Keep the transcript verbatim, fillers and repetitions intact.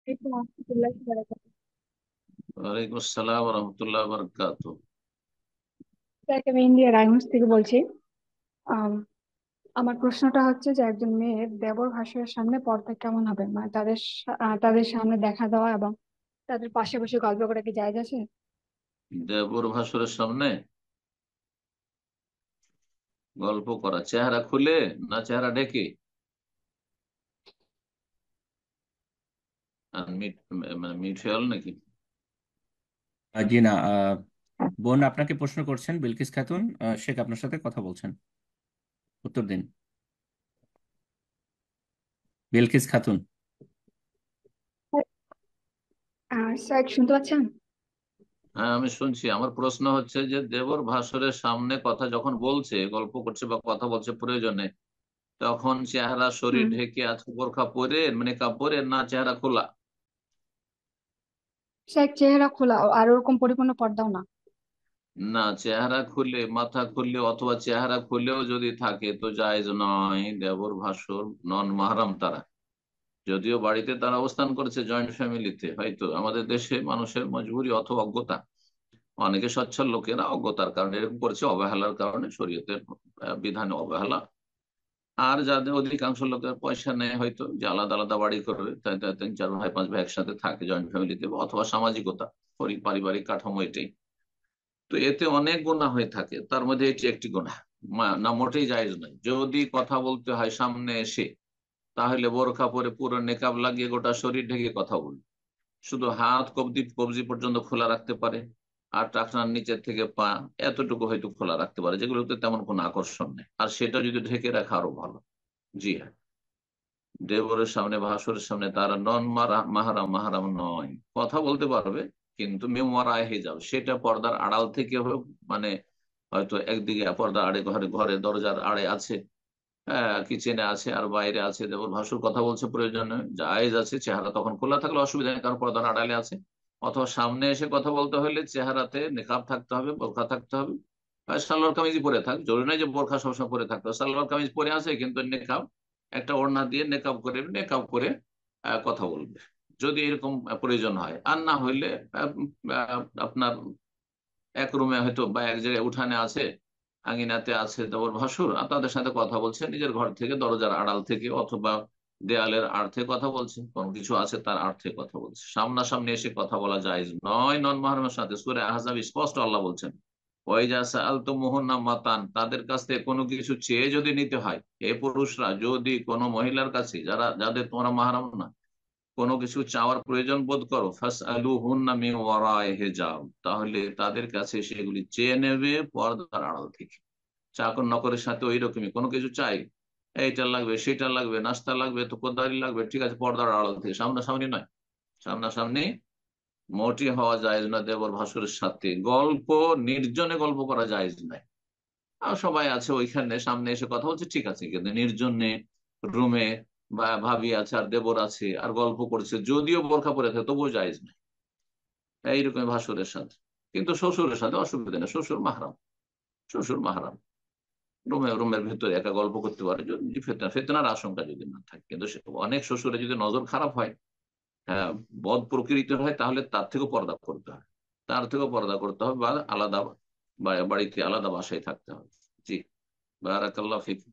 একটু আলহামদুলিল্লাহ বারাকাতুহু। ওয়ালাইকুম আসসালাম রহমতুল্লাহ বরকাত। দেখ, আমি ইন্ডিয়া রায়গঞ্জ থেকে বলছি। আম, আমার প্রশ্নটা হচ্ছে যে একজন মেয়ের দেবর ভাসুরের সামনে পর্দা কেমন হবে, মানে তাদের সা- আহ, তাদের সামনে দেখা দেওয়া এবং তাদের পাশে বসে গল্প করা কি জায়েজ আছে? দেবর ভাসুরের সামনে গল্প করা, চেহারা খুলে না চেহারা ঢেকে? আর মিট মানে মিউচুয়াল নাকি? আহ, জি না। আহ, বোন আপনাকে প্রশ্ন করছেন, বিলকিস খাতুন। আহ, শেখ আপনার সাথে কথা বলছেন, উত্তর দিন। বিলকিস খাতুন। আর স্যার শুনতে পাচ্ছেন? হ্যাঁ, আমি শুনছি। আমার প্রশ্ন হচ্ছে যে দেবর ভাসুরের সামনে কথা যখন বলছে, গল্প করছে বা কথা বলছে প্রয়োজনে, তখন চেহারা শরীর হুম। ঢেকে আছে বোরখা পরে মানে কাপড়ে, না চেহারা খোলা? স্যার চেহারা খোলা আর ওরকম পরিপূর্ণ পর্দাও না। না, চেহারা খুলে, মাথা খুললে অথবা চেহারা খুলেও যদি থাকে তো জায়েজ নয়। দেবর ভাসুর নন মাহরাম তারা, যদিও বাড়িতে তারা অবস্থান করেছে জয়েন্ট ফ্যামিলিতে, হয়তো আমাদের দেশে মানুষের মজবুরি অথবা অজ্ঞতা, অনেকে সচ্ছল লোকেরা অজ্ঞতার কারণে এরকম করেছে, অবহেলার কারণে, শরীয়তের আহ, বিধানে অবহেলা। আর যাদের অধিকাংশ লোকের পয়সা নেই, হয়তো যে আলাদা আলাদা বাড়ি করবে, তাই তাই তিন চার ভাই পাঁচ ভাই একসাথে থাকে জয়েন্ট ফ্যামিলিতে, অথবা সামাজিকতা, পরি- পারিবারিক কাঠামো এটাই। তো এতে অনেক গুনাহ হয়ে থাকে, তার মধ্যে এটি একটি গুনাহ। মা- না, মোটেই জায়েজ নয়। যদি কথা বলতে হয় সামনে এসে, তাহলে বোরখা পরে পুরো নেকাব লাগিয়ে গোটা শরীর ঢেকে কথা বলবে। শুধু হাত কবজি কবজি পর্যন্ত খোলা রাখতে পারে, আর টাকনার নিচের থেকে পা এতটুকু হয়তো খোলা রাখতে পারে, যেগুলোতে তেমন কোনো আকর্ষণ নেই, আর সেটা যদি ঢেকে রাখা আরো ভালো। জি হ্যাঁ, দেবরের সামনে ভাসুরের সামনে তারা নন মাহারাম, মাহারাম নয়। কথা বলতে পারবে, কিন্তু মেমোরায় হয়ে যাবে, সেটা পর্দার আড়াল থেকে হোক, মানে হয়তো একদিকে পর্দা আড়ে, ঘরে ঘরে দরজার আড়ে আছে, হ্যাঁ কিচেনে আছে, আর বাইরে আছে, দেবর ভাসুর কথা বলছে, প্রয়োজনে জায়েজ আছে। চেহারা তখন খোলা থাকলে অসুবিধা নেই, কারণ পর্দার আড়ালে আছে। অথবা সামনে এসে কথা বলতে হলে চেহারাতে নেকাব থাকতে হবে, বোরখা থাকতে হবে। আর সালোয়ার কামিজই পরে থাক, জরুরি নয় যে বোরখা সবসময় পরে থাকতে হবে। সালোয়ার কামিজ পরে আছে কিন্তু নেকাব, একটা ওড়না দিয়ে নেকাব করে, নেকাব করে আহ, কথা বলবে, যদি এরকম আহ, প্রয়োজন হয়। আর না হইলে আহ, আহ, আপনার এক রুমে হয়তো বা এক জায়গায় উঠানে আছে, আঙিনাতে আছে দেবর ভাসুর, আর তাদের সাথে কথা বলছে নিজের ঘর থেকে, দরজার আড়াল থেকে অথবা দেয়ালের আড় থেকে কথা বলছে, কোনো কিছু আছে তার আড় থেকে কথা বলছে। সামনাসামনি এসে কথা বলা জায়েজ নয় নন মাহরমের সাথে। সূরা আহজাব স্পষ্ট আল্লাহ বলছেন, ওয়াইজা সাআলতুমুহুন্না মাতান, তাদের কাছ থেকে কোনো কিছু চেয়ে যদি নিতে হয়, হে পুরুষরা, যদি কোনো মহিলার কাছে, যারা যাদের তোমরা মাহরাম না, কোনো কিছু চাওয়ার প্রয়োজন বোধ করো, ফাসআলুহুন্না মিন ওয়ারাই হিজাব, তাহলে তাদের কাছে সেগুলি চেয়ে নেবে পর্দার আড়াল থেকে। চাকর নকরের সাথে ওই রকমই, কোনো কিছু চাই, এইটা লাগবে সেটা লাগবে, নাস্তা লাগবে, তো কোদারি লাগবে, ঠিক আছে, পর্দার আড়াল থেকে, সামনাসামনি নয়। সামনাসামনি মোটি হওয়া যায় না। দেবর ভাসুরের সাথে গল্প, নির্জনে গল্প করা যায় নাই। আর সবাই আছে ওইখানে, সামনে এসে কথা বলছে, ঠিক আছে, কিন্তু নির্জনে রুমে বা ভাবি আছে আর দেবর আছে আর গল্প করছে, যদিও বোরখা পরে থাকে তবুও জায়েজ নাই এইরকম ভাসুরের সাথে। কিন্তু শ্বশুরের সাথে অসুবিধা নেই, শ্বশুর মাহরাম, শ্বশুর মাহরাম। রুমে রুমের ভেতরে একা গল্প করতে পারে, যদি ফেতনা ফেতনার আশঙ্কা যদি না থাকে। কিন্তু সে- অনেক শ্বশুরে যদি নজর খারাপ হয়, হ্যাঁ, বদ প্রকৃতির হয়, তাহলে তার থেকেও পর্দা করতে হয়, তার থেকেও পর্দা করতে হবে, বা আলাদা বা- বাড়িতে আলাদা বাসায় থাকতে হবে। জি, বারাকাল্লাহ ফিক।